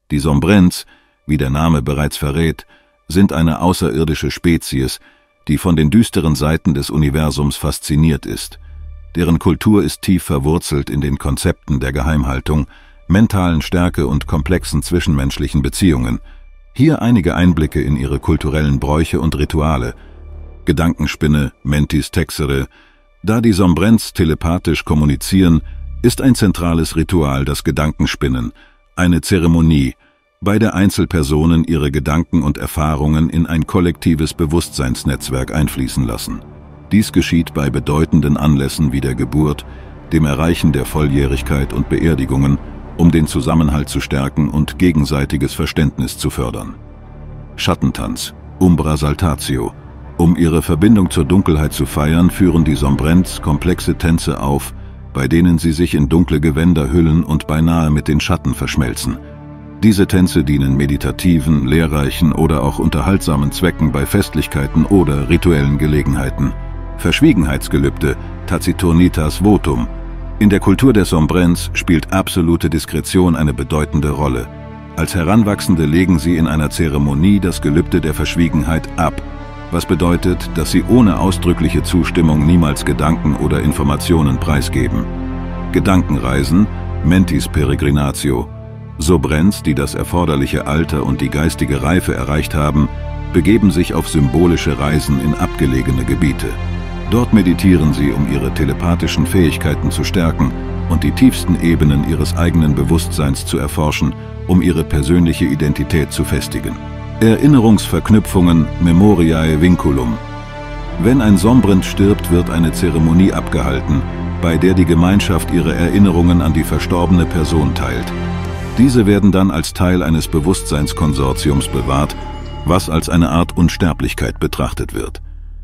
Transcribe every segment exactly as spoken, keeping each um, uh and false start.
Die Sombrents, wie der Name bereits verrät, sind eine außerirdische Spezies, die von den düsteren Seiten des Universums fasziniert ist. Deren Kultur ist tief verwurzelt in den Konzepten der Geheimhaltung, mentalen Stärke und komplexen zwischenmenschlichen Beziehungen. Hier einige Einblicke in ihre kulturellen Bräuche und Rituale. Gedankenspinne, Mentis Texere. Da die Sombrents telepathisch kommunizieren, ist ein zentrales Ritual das Gedankenspinnen, eine Zeremonie, bei der Einzelpersonen ihre Gedanken und Erfahrungen in ein kollektives Bewusstseinsnetzwerk einfließen lassen. Dies geschieht bei bedeutenden Anlässen wie der Geburt, dem Erreichen der Volljährigkeit und Beerdigungen, um den Zusammenhalt zu stärken und gegenseitiges Verständnis zu fördern. Schattentanz, Umbra Saltatio. Um ihre Verbindung zur Dunkelheit zu feiern, führen die Sombrents komplexe Tänze auf, bei denen sie sich in dunkle Gewänder hüllen und beinahe mit den Schatten verschmelzen. Diese Tänze dienen meditativen, lehrreichen oder auch unterhaltsamen Zwecken bei Festlichkeiten oder rituellen Gelegenheiten. Verschwiegenheitsgelübde, Taciturnitas votum. In der Kultur der Sombrents spielt absolute Diskretion eine bedeutende Rolle. Als Heranwachsende legen sie in einer Zeremonie das Gelübde der Verschwiegenheit ab, was bedeutet, dass sie ohne ausdrückliche Zustimmung niemals Gedanken oder Informationen preisgeben. Gedankenreisen, Mentis Peregrinatio. Sombrents, die das erforderliche Alter und die geistige Reife erreicht haben, begeben sich auf symbolische Reisen in abgelegene Gebiete. Dort meditieren sie, um ihre telepathischen Fähigkeiten zu stärken und die tiefsten Ebenen ihres eigenen Bewusstseins zu erforschen, um ihre persönliche Identität zu festigen. Erinnerungsverknüpfungen, Memoriae Vinculum. Wenn ein Sombrent stirbt, wird eine Zeremonie abgehalten, bei der die Gemeinschaft ihre Erinnerungen an die verstorbene Person teilt. Diese werden dann als Teil eines Bewusstseinskonsortiums bewahrt, was als eine Art Unsterblichkeit betrachtet wird.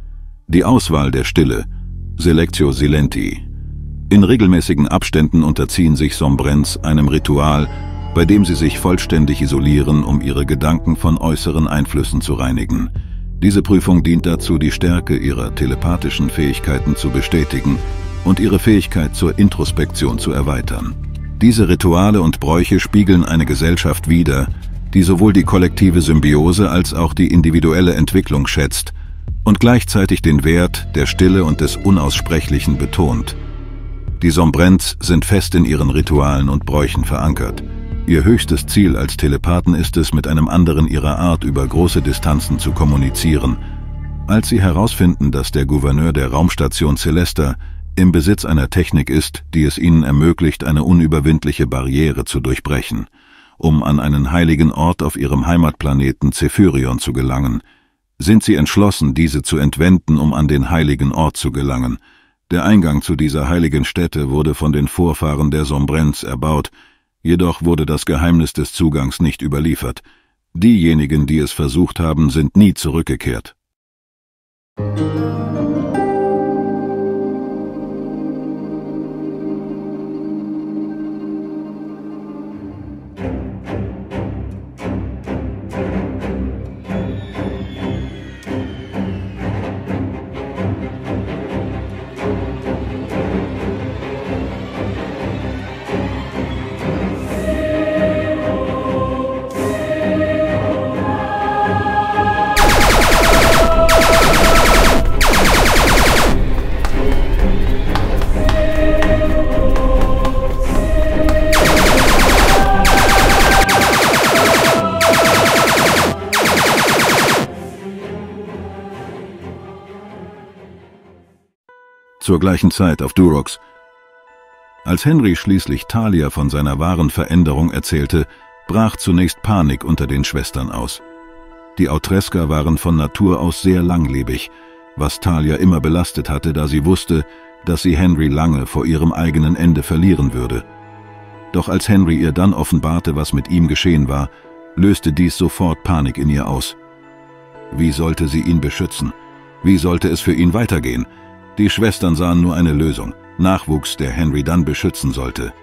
Die Auswahl der Stille, Selectio Silenti. In regelmäßigen Abständen unterziehen sich Sombrents einem Ritual, bei dem sie sich vollständig isolieren, um ihre Gedanken von äußeren Einflüssen zu reinigen. Diese Prüfung dient dazu, die Stärke ihrer telepathischen Fähigkeiten zu bestätigen und ihre Fähigkeit zur Introspektion zu erweitern. Diese Rituale und Bräuche spiegeln eine Gesellschaft wider, die sowohl die kollektive Symbiose als auch die individuelle Entwicklung schätzt und gleichzeitig den Wert der Stille und des Unaussprechlichen betont. Die Sombrents sind fest in ihren Ritualen und Bräuchen verankert. Ihr höchstes Ziel als Telepathen ist es, mit einem anderen ihrer Art über große Distanzen zu kommunizieren. Als sie herausfinden, dass der Gouverneur der Raumstation Celesta im Besitz einer Technik ist, die es ihnen ermöglicht, eine unüberwindliche Barriere zu durchbrechen, um an einen heiligen Ort auf ihrem Heimatplaneten Zephyrion zu gelangen, sind sie entschlossen, diese zu entwenden, um an den heiligen Ort zu gelangen. Der Eingang zu dieser heiligen Stätte wurde von den Vorfahren der Sombrents erbaut, jedoch wurde das Geheimnis des Zugangs nicht überliefert. Diejenigen, die es versucht haben, sind nie zurückgekehrt. Zur gleichen Zeit auf Durox. Als Henry schließlich Talia von seiner wahren Veränderung erzählte, brach zunächst Panik unter den Schwestern aus. Die Autresker waren von Natur aus sehr langlebig, was Talia immer belastet hatte, da sie wusste, dass sie Henry lange vor ihrem eigenen Ende verlieren würde. Doch als Henry ihr dann offenbarte, was mit ihm geschehen war, löste dies sofort Panik in ihr aus. Wie sollte sie ihn beschützen? Wie sollte es für ihn weitergehen? Die Schwestern sahen nur eine Lösung: Nachwuchs, der Henry dann beschützen sollte.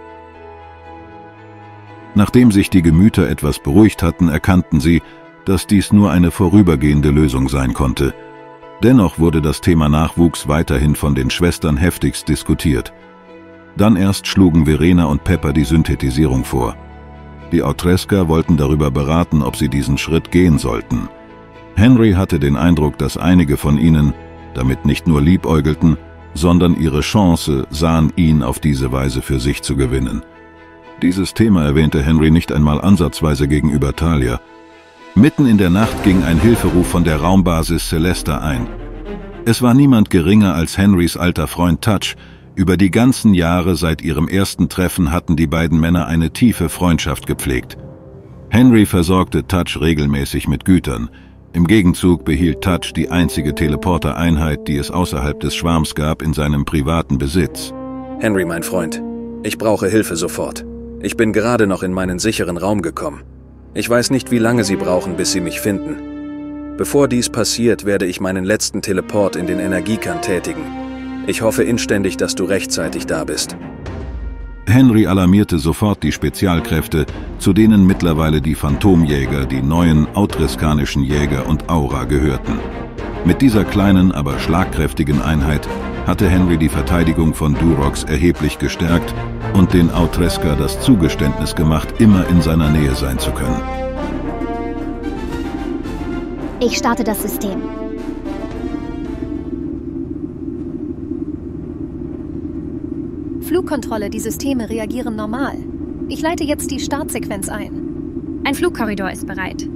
Nachdem sich die Gemüter etwas beruhigt hatten, erkannten sie, dass dies nur eine vorübergehende Lösung sein konnte. Dennoch wurde das Thema Nachwuchs weiterhin von den Schwestern heftigst diskutiert. Dann erst schlugen Verena und Pepper die Synthetisierung vor. Die Autresker wollten darüber beraten, ob sie diesen Schritt gehen sollten. Henry hatte den Eindruck, dass einige von ihnen damit nicht nur liebäugelten, sondern ihre Chance sahen, ihn auf diese Weise für sich zu gewinnen. Dieses Thema erwähnte Henry nicht einmal ansatzweise gegenüber Talia. Mitten in der Nacht ging ein Hilferuf von der Raumbasis Celesta ein. Es war niemand geringer als Henrys alter Freund Touch. Über die ganzen Jahre seit ihrem ersten Treffen hatten die beiden Männer eine tiefe Freundschaft gepflegt. Henry versorgte Touch regelmäßig mit Gütern. Im Gegenzug behielt Touch die einzige Teleporter-Einheit, die es außerhalb des Schwarms gab, in seinem privaten Besitz. Henry, mein Freund, ich brauche Hilfe sofort. Ich bin gerade noch in meinen sicheren Raum gekommen. Ich weiß nicht, wie lange Sie brauchen, bis Sie mich finden. Bevor dies passiert, werde ich meinen letzten Teleport in den Energiekern tätigen. Ich hoffe inständig, dass du rechtzeitig da bist. Henry alarmierte sofort die Spezialkräfte, zu denen mittlerweile die Phantomjäger, die neuen autreskanischen Jäger und Aura gehörten. Mit dieser kleinen, aber schlagkräftigen Einheit hatte Henry die Verteidigung von Durox erheblich gestärkt und den Autresker das Zugeständnis gemacht, immer in seiner Nähe sein zu können. Ich starte das System. Flugkontrolle, die Systeme reagieren normal. Ich leite jetzt die Startsequenz ein. Ein Flugkorridor ist bereit.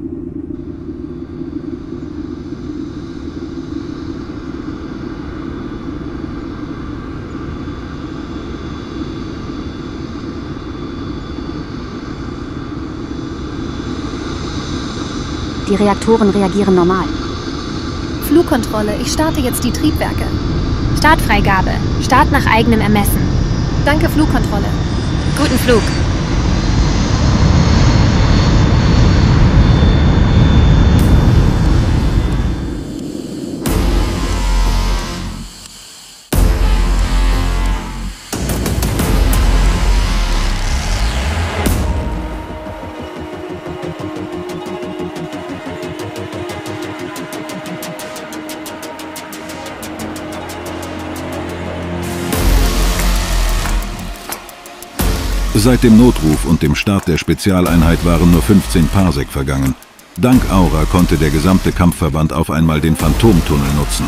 Die Reaktoren reagieren normal. Flugkontrolle, ich starte jetzt die Triebwerke. Startfreigabe. Start nach eigenem Ermessen. Danke, Flugkontrolle. Guten Flug. Seit dem Notruf und dem Start der Spezialeinheit waren nur fünfzehn Parsec vergangen. Dank Aura konnte der gesamte Kampfverband auf einmal den Phantomtunnel nutzen.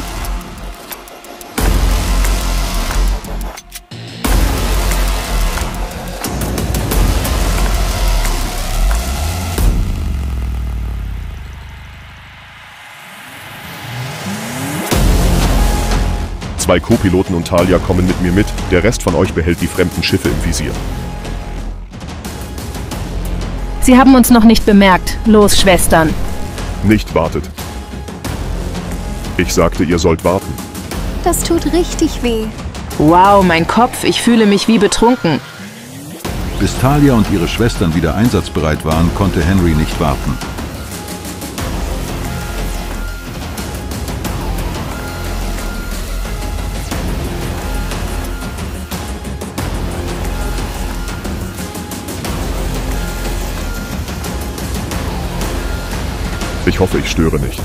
Zwei Co-Piloten und Talia kommen mit mir mit, der Rest von euch behält die fremden Schiffe im Visier. Sie haben uns noch nicht bemerkt. Los, Schwestern. Nicht wartet. Ich sagte, ihr sollt warten. Das tut richtig weh. Wow, mein Kopf, ich fühle mich wie betrunken. Bis Talia und ihre Schwestern wieder einsatzbereit waren, konnte Henry nicht warten. Ich hoffe, ich störe nicht.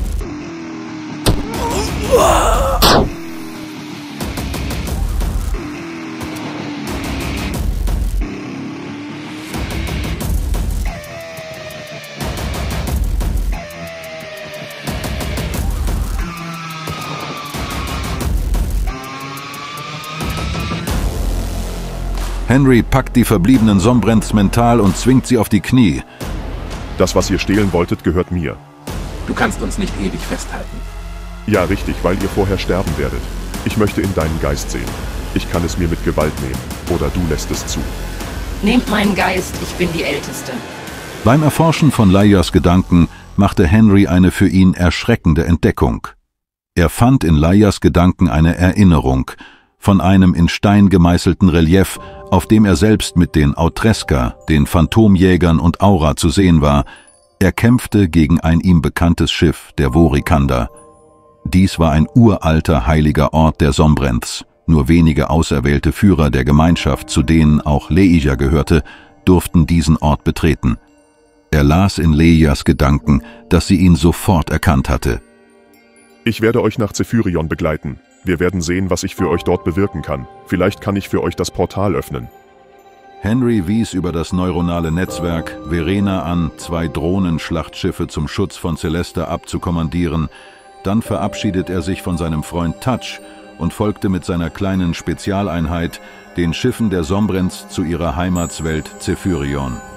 Henry packt die verbliebenen Sombrents mental und zwingt sie auf die Knie. Das, was ihr stehlen wolltet, gehört mir. Du kannst uns nicht ewig festhalten. Ja, richtig, weil ihr vorher sterben werdet. Ich möchte in deinen Geist sehen. Ich kann es mir mit Gewalt nehmen. Oder du lässt es zu. Nehmt meinen Geist, ich bin die Älteste. Beim Erforschen von Leias Gedanken machte Henry eine für ihn erschreckende Entdeckung. Er fand in Leias Gedanken eine Erinnerung von einem in Stein gemeißelten Relief, auf dem er selbst mit den Autresker, den Phantomjägern und Aura zu sehen war. Er kämpfte gegen ein ihm bekanntes Schiff, der Vorikanda. Dies war ein uralter heiliger Ort der Sombrenths. Nur wenige auserwählte Führer der Gemeinschaft, zu denen auch Leia gehörte, durften diesen Ort betreten. Er las in Leias Gedanken, dass sie ihn sofort erkannt hatte. Ich werde euch nach Zephyrion begleiten. Wir werden sehen, was ich für euch dort bewirken kann. Vielleicht kann ich für euch das Portal öffnen. Henry wies über das neuronale Netzwerk Verena an, zwei Drohnenschlachtschiffe zum Schutz von Celeste abzukommandieren. Dann verabschiedet er sich von seinem Freund Touch und folgte mit seiner kleinen Spezialeinheit den Schiffen der Sombrens zu ihrer Heimatswelt Zephyrion.